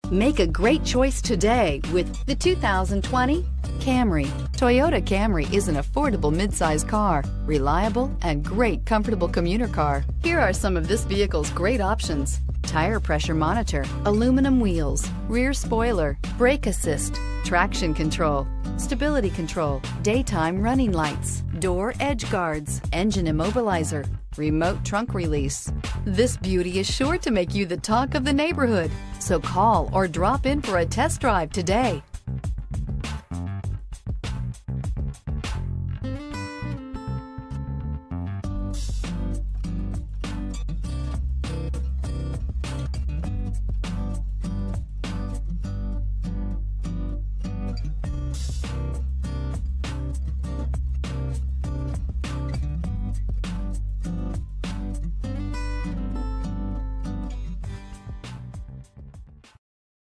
Make a great choice today with the 2020 Camry. Toyota Camry is an affordable midsize car, reliable and great comfortable commuter car. Here are some of this vehicle's great options: tire pressure monitor, aluminum wheels, rear spoiler, brake assist, traction control, stability control, daytime running lights, door edge guards, engine immobilizer, remote trunk release. This beauty is sure to make you the talk of the neighborhood. So call or drop in for a test drive today.